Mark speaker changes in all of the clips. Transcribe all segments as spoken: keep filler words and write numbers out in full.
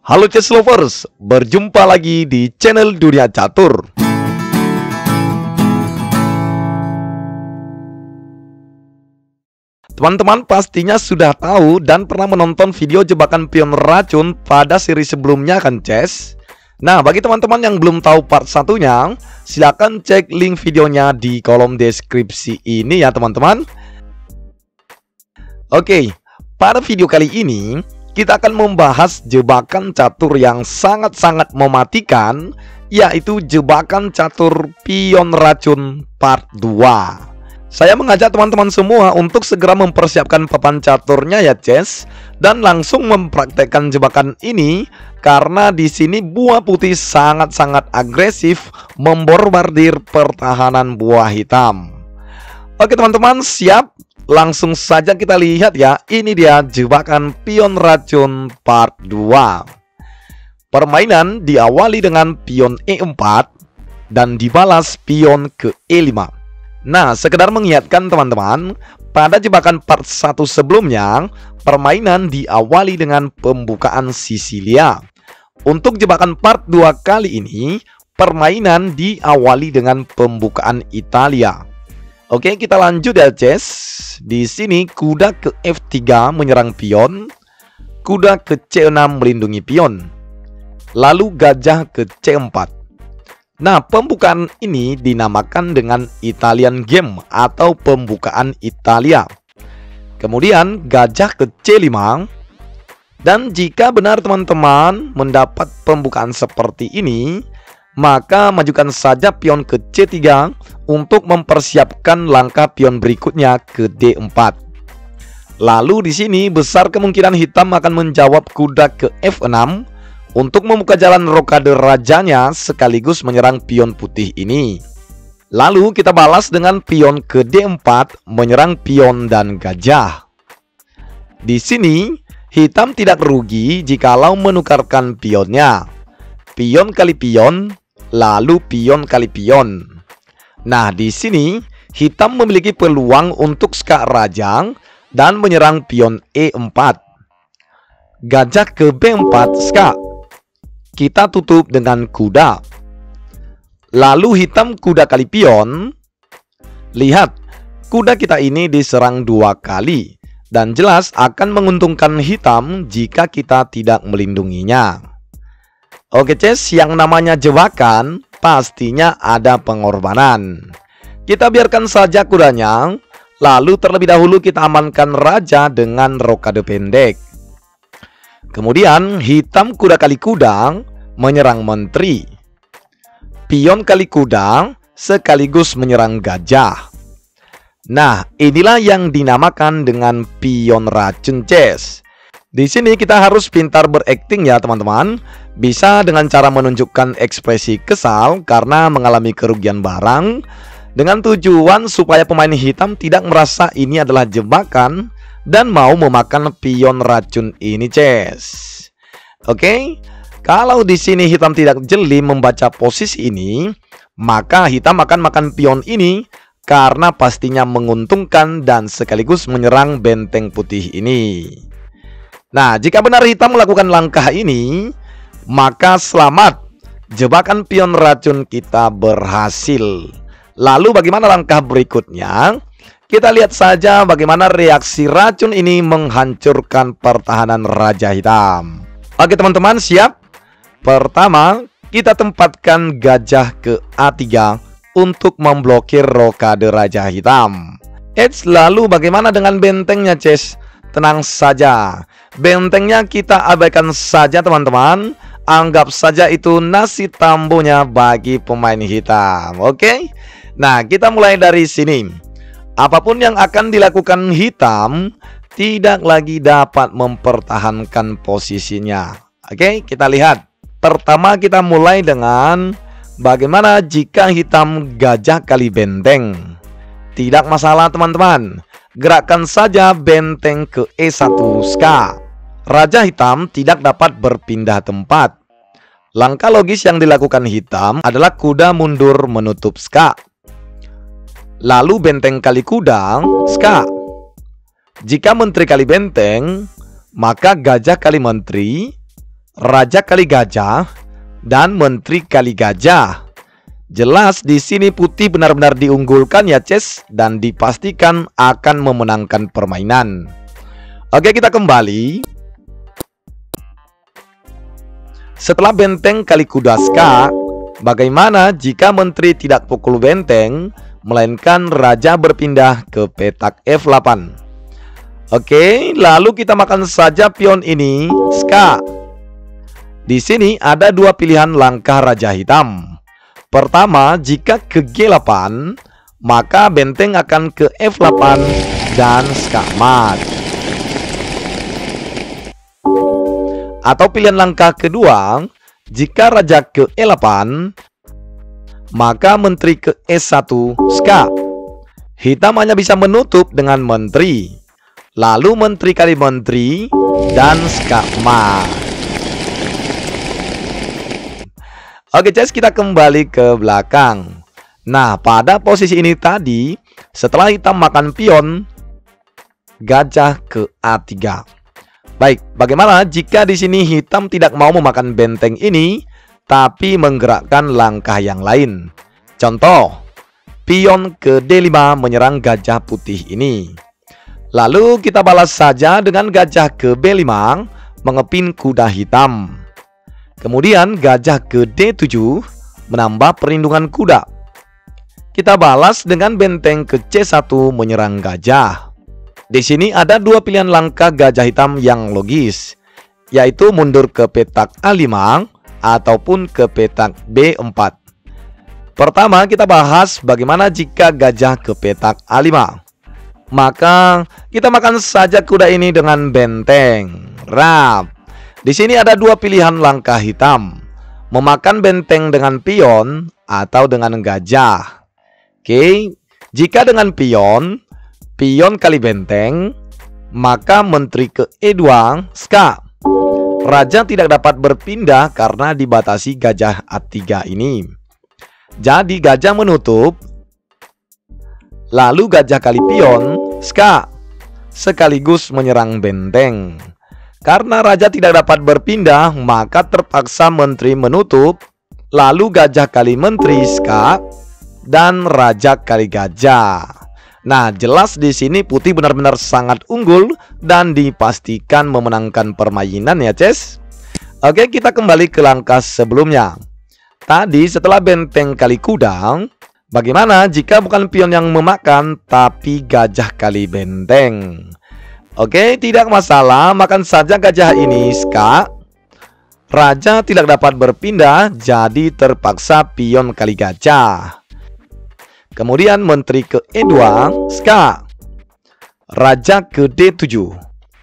Speaker 1: Halo chess lovers, berjumpa lagi di channel Dunia Catur. Teman-teman pastinya sudah tahu dan pernah menonton video jebakan pion racun pada seri sebelumnya kan chess? Nah, bagi teman-teman yang belum tahu part satunya, silakan cek link videonya di kolom deskripsi ini ya teman-teman. Oke, pada video kali ini kita akan membahas jebakan catur yang sangat-sangat mematikan, yaitu jebakan catur pion racun part dua. Saya mengajak teman-teman semua untuk segera mempersiapkan papan caturnya ya chess, dan langsung mempraktekkan jebakan ini karena di sini buah putih sangat-sangat agresif memborbardir pertahanan buah hitam. Oke teman-teman, siap? Langsung saja kita lihat ya. Ini dia jebakan pion racun part dua. Permainan diawali dengan pion E empat dan dibalas pion ke E lima. Nah, sekedar mengingatkan teman-teman, pada jebakan part satu sebelumnya, permainan diawali dengan pembukaan Sisilia. Untuk jebakan part dua kali ini, permainan diawali dengan pembukaan Italia. Oke, kita lanjut ya chess. Di sini kuda ke F tiga menyerang pion, kuda ke C enam melindungi pion, lalu gajah ke C empat. Nah, pembukaan ini dinamakan dengan Italian game atau pembukaan Italia. Kemudian gajah ke C lima. Dan jika benar teman-teman mendapat pembukaan seperti ini, maka majukan saja pion ke C tiga untuk mempersiapkan langkah pion berikutnya ke D empat. Lalu di sini besar kemungkinan hitam akan menjawab kuda ke F enam untuk membuka jalan rokade rajanya sekaligus menyerang pion putih ini. Lalu kita balas dengan pion ke D empat menyerang pion dan gajah. Di sini hitam tidak rugi jikalau menukarkan pionnya. Pion kali pion, lalu pion kali pion. Nah, di sini hitam memiliki peluang untuk skak raja dan menyerang pion E empat. Gajah ke B empat skak. Kita tutup dengan kuda. Lalu hitam kuda kali pion. Lihat, kuda kita ini diserang dua kali dan jelas akan menguntungkan hitam jika kita tidak melindunginya. Oke chess, yang namanya jebakan pastinya ada pengorbanan. Kita biarkan saja kudanya, lalu terlebih dahulu kita amankan raja dengan rokade pendek. Kemudian hitam kuda kali kuda menyerang menteri. Pion kali kuda sekaligus menyerang gajah. Nah, inilah yang dinamakan dengan pion racun chess. Di sini kita harus pintar berakting ya teman-teman. Bisa dengan cara menunjukkan ekspresi kesal karena mengalami kerugian barang, dengan tujuan supaya pemain hitam tidak merasa ini adalah jebakan dan mau memakan pion racun ini chess. Oke, kalau di sini hitam tidak jeli membaca posisi ini, maka hitam akan makan pion ini karena pastinya menguntungkan dan sekaligus menyerang benteng putih ini. Nah, jika benar hitam melakukan langkah ini, maka selamat, jebakan pion racun kita berhasil. Lalu bagaimana langkah berikutnya? Kita lihat saja bagaimana reaksi racun ini menghancurkan pertahanan raja hitam. Oke teman-teman, siap? Pertama, kita tempatkan gajah ke A tiga untuk memblokir rokade raja hitam. Eits, lalu bagaimana dengan bentengnya chess? Tenang saja, bentengnya kita abaikan saja teman-teman. Anggap saja itu nasi tambonya bagi pemain hitam. Oke, nah kita mulai dari sini. Apapun yang akan dilakukan hitam tidak lagi dapat mempertahankan posisinya. Oke, kita lihat. Pertama kita mulai dengan bagaimana jika hitam gajah kali benteng. Tidak masalah teman-teman, gerakkan saja benteng ke E satu skak. Raja hitam tidak dapat berpindah tempat. Langkah logis yang dilakukan hitam adalah kuda mundur menutup skak. Lalu benteng kali kuda, skak. Jika menteri kali benteng, maka gajah kali menteri, raja kali gajah, dan menteri kali gajah. Jelas di sini putih benar-benar diunggulkan ya Ces, dan dipastikan akan memenangkan permainan. Oke, kita kembali. Setelah benteng kali kuda ska, bagaimana jika menteri tidak pukul benteng, melainkan raja berpindah ke petak F delapan? Oke, lalu kita makan saja pion ini ska. Di sini ada dua pilihan langkah raja hitam. Pertama, jika ke G delapan, maka benteng akan ke F delapan dan ska mat. Atau pilihan langkah kedua, jika raja ke E delapan, maka menteri ke E satu ska. Hitam hanya bisa menutup dengan menteri, lalu menteri kali menteri, dan ska mat. Oke Ces, kita kembali ke belakang. Nah, pada posisi ini tadi, setelah hitam makan pion, gajah ke A tiga. Baik, bagaimana jika di sini hitam tidak mau memakan benteng ini, tapi menggerakkan langkah yang lain? Contoh, pion ke D lima menyerang gajah putih ini. Lalu kita balas saja dengan gajah ke B lima, mengepin kuda hitam. Kemudian gajah ke D tujuh menambah perlindungan kuda. Kita balas dengan benteng ke C satu menyerang gajah. Di sini ada dua pilihan langkah gajah hitam yang logis, yaitu mundur ke petak A lima ataupun ke petak B empat. Pertama, kita bahas bagaimana jika gajah ke petak A lima. Maka kita makan saja kuda ini dengan benteng. Rap. Di sini ada dua pilihan langkah hitam, memakan benteng dengan pion atau dengan gajah. Oke, jika dengan pion, pion kali benteng, maka menteri ke E dua ska. Raja tidak dapat berpindah karena dibatasi gajah A tiga ini. Jadi gajah menutup, lalu gajah kali pion ska, sekaligus menyerang benteng. Karena raja tidak dapat berpindah, maka terpaksa menteri menutup, lalu gajah kali menteri ska, dan raja kali gajah. Nah, jelas di sini putih benar-benar sangat unggul dan dipastikan memenangkan permainan ya Ces. Oke, kita kembali ke langkah sebelumnya. Tadi setelah benteng kali kuda, bagaimana jika bukan pion yang memakan, tapi gajah kali benteng? Oke, tidak masalah, makan saja gajah ini ska. Raja tidak dapat berpindah, jadi terpaksa pion kali gajah. Kemudian menteri ke E dua ska. Raja ke D tujuh.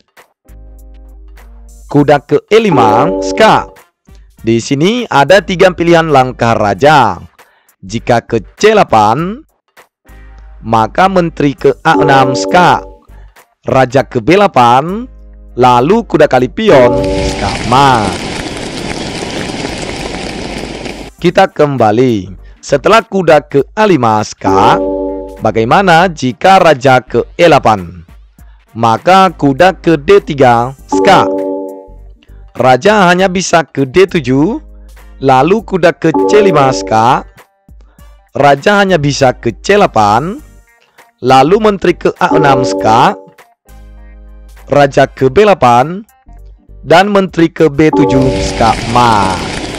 Speaker 1: Kuda ke E lima ska. Di sini ada tiga pilihan langkah raja. Jika ke C delapan, maka menteri ke A enam ska. Raja ke B delapan, lalu kuda kali pion ska mat. Kita kembali. Setelah kuda ke A lima ska, bagaimana jika raja ke E delapan? Maka kuda ke D tiga ska. Raja hanya bisa ke D tujuh, lalu kuda ke C lima ska. Raja hanya bisa ke C delapan, lalu menteri ke A enam ska. Raja ke B delapan, dan menteri ke B tujuh ska mat.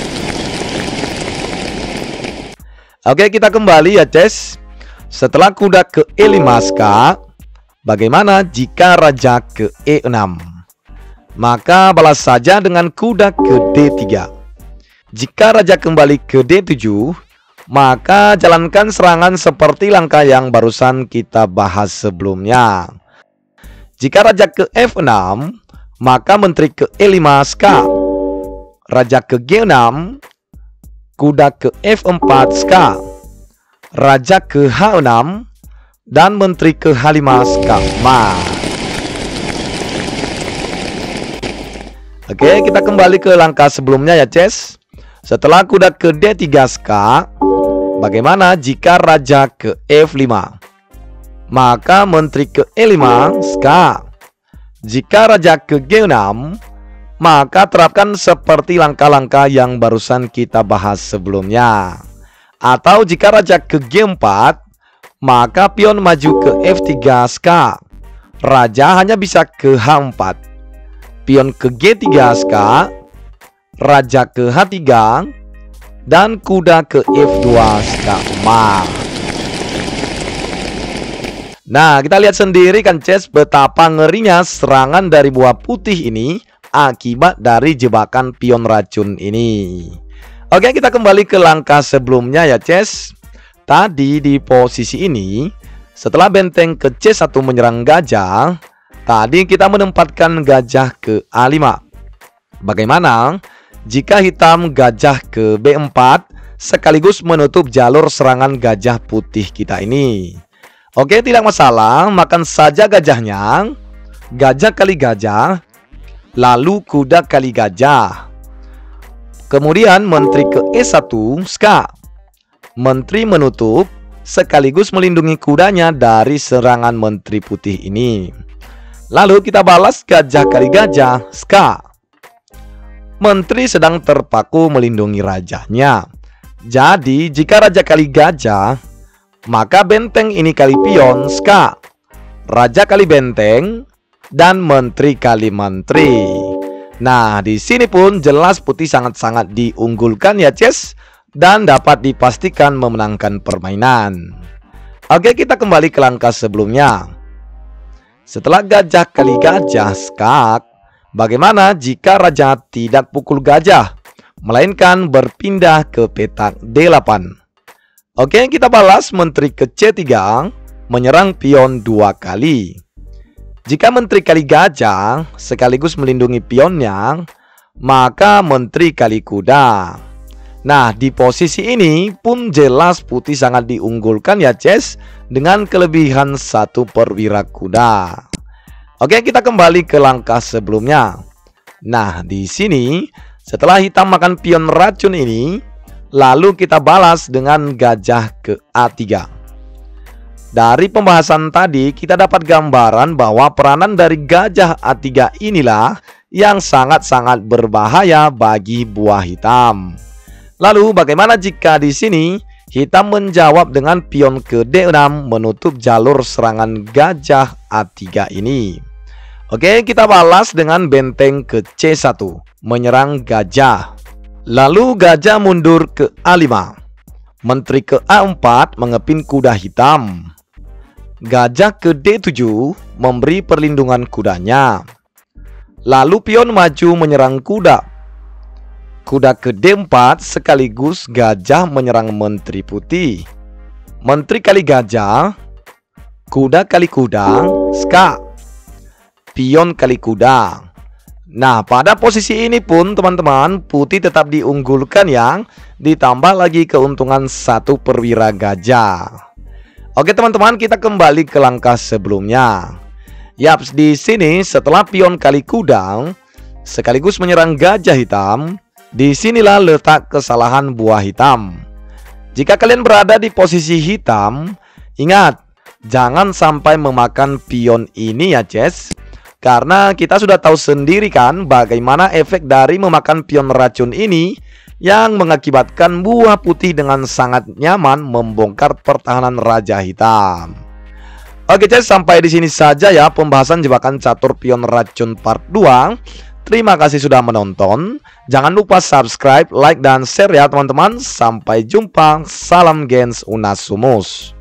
Speaker 1: Oke, kita kembali ya Ces. Setelah kuda ke E lima ska, bagaimana jika raja ke E enam? Maka balas saja dengan kuda ke D tiga. Jika raja kembali ke D tujuh, maka jalankan serangan seperti langkah yang barusan kita bahas sebelumnya. Jika raja ke F enam, maka menteri ke E lima ska. Raja ke G enam, kuda ke F empat ska. Raja ke H enam, dan menteri ke H lima ska mat. Oke, kita kembali ke langkah sebelumnya ya Ces. Setelah kuda ke D tiga ska, bagaimana jika raja ke F lima? Maka menteri ke E lima ska. Jika raja ke G enam, maka terapkan seperti langkah-langkah yang barusan kita bahas sebelumnya. Atau jika raja ke G empat, maka pion maju ke F tiga skak. Raja hanya bisa ke H empat. Pion ke G tiga skak, raja ke H tiga, dan kuda ke F dua skak emas. Nah, kita lihat sendiri kan Ces, betapa ngerinya serangan dari buah putih ini akibat dari jebakan pion racun ini. Oke, kita kembali ke langkah sebelumnya ya Ces. Tadi di posisi ini, setelah benteng ke C satu menyerang gajah, tadi kita menempatkan gajah ke A lima. Bagaimana jika hitam gajah ke B empat sekaligus menutup jalur serangan gajah putih kita ini? Oke, tidak masalah, makan saja gajahnya. Gajah kali gajah, lalu kuda kali gajah. Kemudian menteri ke E satu skak. Menteri menutup sekaligus melindungi kudanya dari serangan menteri putih ini. Lalu kita balas gajah kali gajah skak. Menteri sedang terpaku melindungi rajanya. Jadi jika raja kali gajah, maka benteng ini kali pion skak. Raja kali benteng dan menteri kali menteri. Nah, di sini pun jelas putih sangat-sangat diunggulkan ya Ces, dan dapat dipastikan memenangkan permainan. Oke, kita kembali ke langkah sebelumnya. Setelah gajah kali gajah skak, bagaimana jika raja tidak pukul gajah, melainkan berpindah ke petak D delapan? Oke, kita balas menteri ke C tiga, menyerang pion dua kali. Jika menteri kali gajah sekaligus melindungi pionnya, maka menteri kali kuda. Nah, di posisi ini pun jelas putih sangat diunggulkan ya Ces, dengan kelebihan satu perwira kuda. Oke, kita kembali ke langkah sebelumnya. Nah, di sini setelah hitam makan pion racun ini, lalu kita balas dengan gajah ke A tiga. Dari pembahasan tadi kita dapat gambaran bahwa peranan dari gajah A tiga inilah yang sangat-sangat berbahaya bagi buah hitam. Lalu bagaimana jika di sini hitam menjawab dengan pion ke D enam menutup jalur serangan gajah A tiga ini? Oke, kita balas dengan benteng ke C satu menyerang gajah. Lalu gajah mundur ke A lima. Menteri ke A empat mengepin kuda hitam. Gajah ke D tujuh memberi perlindungan kudanya. Lalu pion maju menyerang kuda. Kuda ke D empat sekaligus gajah menyerang menteri putih. Menteri kali gajah, kuda kali kuda, skak. Pion kali kuda. Nah, pada posisi ini pun teman-teman, putih tetap diunggulkan yang ditambah lagi keuntungan satu perwira gajah. Oke teman-teman, kita kembali ke langkah sebelumnya. Yaps, di sini setelah pion kali kuda sekaligus menyerang gajah hitam, disinilah letak kesalahan buah hitam. Jika kalian berada di posisi hitam, ingat, jangan sampai memakan pion ini ya Ces. Karena kita sudah tahu sendiri kan bagaimana efek dari memakan pion racun ini, yang mengakibatkan buah putih dengan sangat nyaman membongkar pertahanan raja hitam. Oke Ces, sampai di sini saja ya pembahasan jebakan catur pion racun part dua. Terima kasih sudah menonton. Jangan lupa subscribe, like, dan share ya teman-teman. Sampai jumpa. Salam Gens Unasumus.